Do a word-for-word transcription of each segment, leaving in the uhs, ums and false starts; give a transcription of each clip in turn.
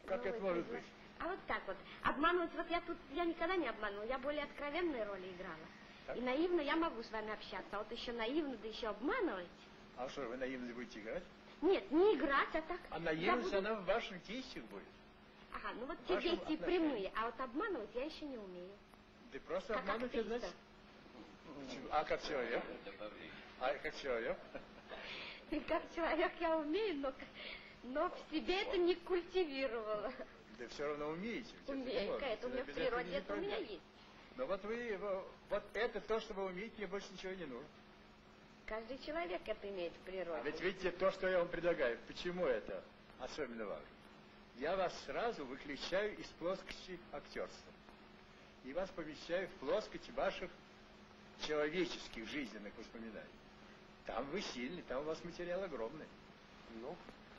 Как это может быть? А вот так вот. Обманывать, вот я тут, я никогда не обманывала, я более откровенные роли играла. Так? И наивно я могу с вами общаться, а вот еще наивно, да еще обманывать. А что, вы наивно будете играть? Нет, не играть, а так... А наивность, буду... она в ваших действиях будет. Ага, ну вот те действия прямые, а вот обманывать я еще не умею. Ты просто как обманывать, значит? А как человек? А как человек? И как человек я умею, но, но в себе это не культивировала. Да все равно умеете. Умею, это у меня в природе, это у меня есть. Но вот вы, вот это то, что вы умеете, мне больше ничего не нужно. Каждый человек это имеет в природе. А ведь видите, то, что я вам предлагаю, почему это особенно важно? Я вас сразу выключаю из плоскости актерства. И вас помещаю в плоскость ваших человеческих жизненных воспоминаний. Там вы сильны, там у вас материал огромный. Ну,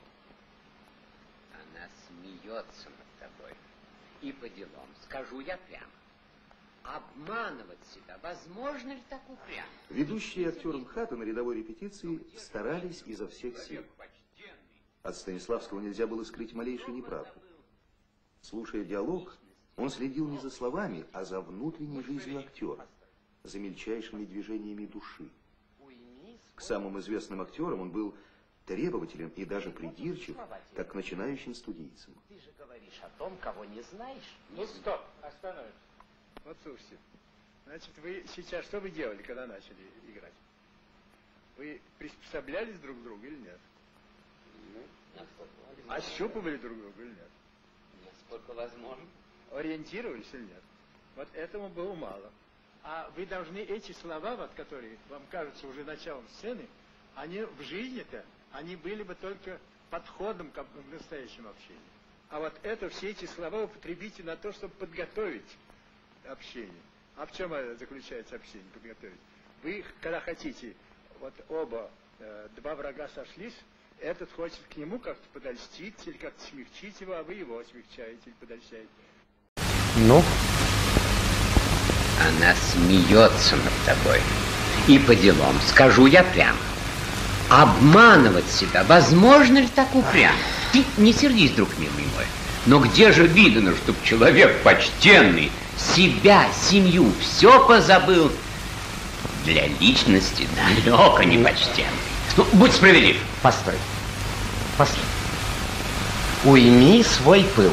она смеется над тобой. И по делам, скажу я прямо. Обманывать себя возможно ли так упрямо? Ведущие актер МХАТа на рядовой репетиции старались изо всех сил. От Станиславского нельзя было скрыть малейшей неправды. Слушая диалог, он следил не за словами, а за внутренней жизнью актера, за мельчайшими движениями души. К самым известным актерам он был требователен и даже придирчив, как к начинающим студийцам. Ты же говоришь о том, кого не знаешь. Ну, стоп, остановимся. Вот слушайте, значит, вы сейчас, что вы делали, когда начали играть? Вы приспособлялись друг к другу или нет? Ну, ощупывали друг друга или нет? Насколько возможно. Ориентировались или нет? Вот этому было мало. А вы должны эти слова, вот, которые вам кажутся уже началом сцены, они в жизни-то, они были бы только подходом к настоящему общению. А вот это, все эти слова употребите на то, чтобы подготовить общение. А в чем заключается общение, подготовить? Вы, когда хотите, вот оба, э, два врага сошлись, этот хочет к нему как-то подольститься или как-то смягчить его, а вы его смягчаете или подольщаете. Ну? Она смеется над тобой. И по делам, скажу я прямо. Обманывать себя возможно ли так упрямо? Ты не сердись, друг милый мой. Но где же видно, чтоб человек почтенный себя, семью, все позабыл для личности далеко не почтенный? Ну, будь справедлив. Постой. Постой. Уйми свой пыл.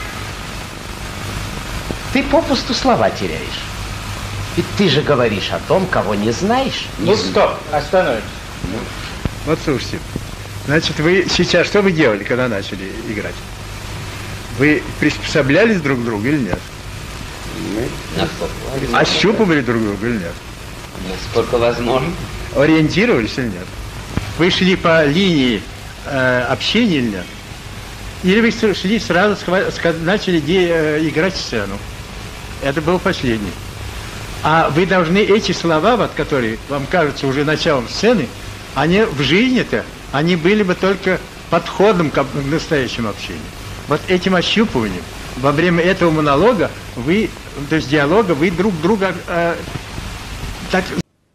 Ты попусту слова теряешь. Ведь ты же говоришь о том, кого не знаешь. Не ну, стоп, остановимся. Ну. Вот слушайте, значит, вы сейчас, что вы делали, когда начали играть? Вы приспособлялись друг к другу или нет? Насколько? Ощупывали друг друга или нет? Насколько возможно. Ориентировались или нет? Вы шли по линии э, общения или нет? Или вы шли сразу, начали э, играть сцену? Это был последний. А вы должны эти слова, вот, которые вам кажутся уже началом сцены, они в жизни-то, они были бы только подходом к настоящему общению. Вот этим ощупыванием, во время этого монолога, вы, то есть диалога, вы друг друга э, так...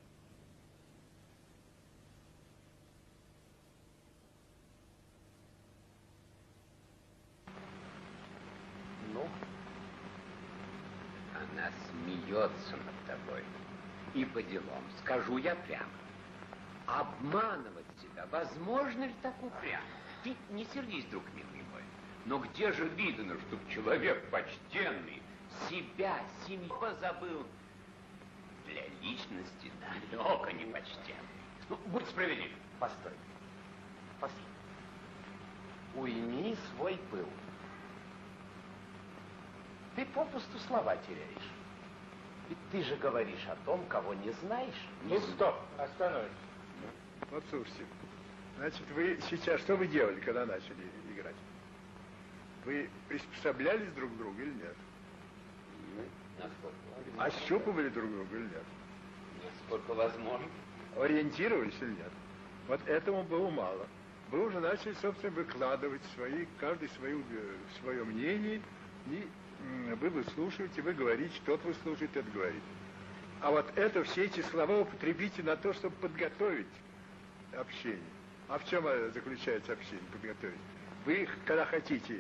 Ну, она смеется над тобой. И по делам, скажу я прямо. Обманывать себя возможно ли так упрямо? Ты не сердись, друг милый мой. Но где же видно, чтоб человек почтенный себя, семью позабыл для личности далеко не почтенный? Ну, будь справедлив. Постой. Постой. Уйми свой пыл. Ты попусту слова теряешь. Ведь ты же говоришь о том, кого не знаешь. Ну, стоп, остановимся. Вот слушайте, значит, вы сейчас, что вы делали, когда начали играть? Вы приспособлялись друг к другу или нет? Насколько? Ощупывали друг друга или нет? Насколько возможно. Ориентировались или нет? Вот этому было мало. Вы уже начали, собственно, выкладывать свои, каждый свою, свое мнение, и вы выслушиваете, вы говорите, тот выслушивает, тот говорит. А вот это, все эти слова употребите на то, чтобы подготовить общение. А в чем заключается общение, подготовить? Вы, когда хотите,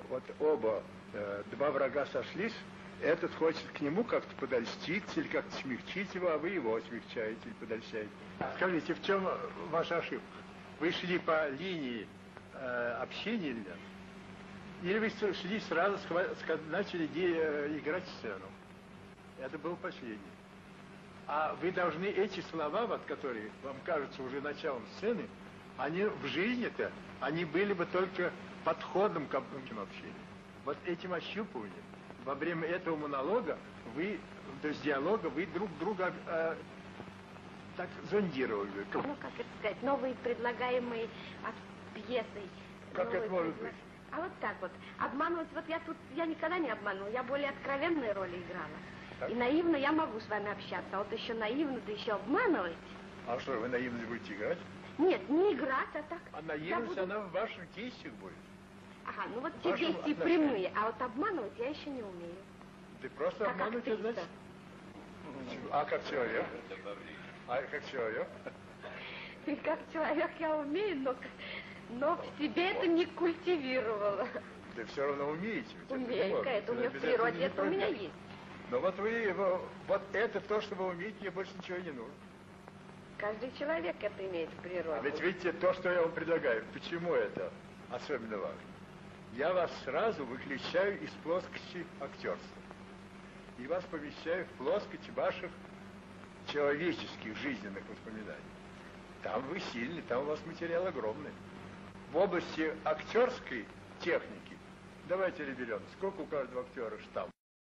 вот оба, э, два врага сошлись, этот хочет к нему как-то подольститься или как-то смягчить его, а вы его смягчаете или подольщаете. Скажите, в чем ваша ошибка? Вы шли по линии э, общения или нет? Или вы шли сразу, начали де, играть сцену? Это был последний. А вы должны эти слова, вот, которые вам кажутся уже началом сцены, они в жизни-то, они были бы только подходом к общению. Вот этим ощупыванием. Во время этого монолога вы, то есть диалога, вы друг друга э, так зондировали. Ну, как это сказать, новые предлагаемые от пьесы. Как это может быть? А вот так вот. Обманывать, вот я тут, я никогда не обманывала, я более откровенные роли играла. Так. И наивно я могу с вами общаться, а вот еще наивно, да еще обманывать. А что, вы наивно будете играть? Нет, не играть, а так. А наивность, буду... она в ваших действиях будет. Ага, ну вот те действия прямые, а вот обманывать я еще не умею. Ты просто как обманывать, актриса. Значит? А как человек? А как человек? И как человек я умею, но, но в себе это не культивировала. Ты все равно умеете. Умею, это у меня в природе, это у меня есть. Но вот вы его, вот это то, что вы умеете, мне больше ничего не нужно. Каждый человек это имеет в природе. А ведь видите, то, что я вам предлагаю, почему это особенно важно? Я вас сразу выключаю из плоскости актерства. И вас помещаю в плоскость ваших человеческих жизненных воспоминаний. Там вы сильны, там у вас материал огромный. В области актерской техники, давайте разберем, сколько у каждого актера штамп.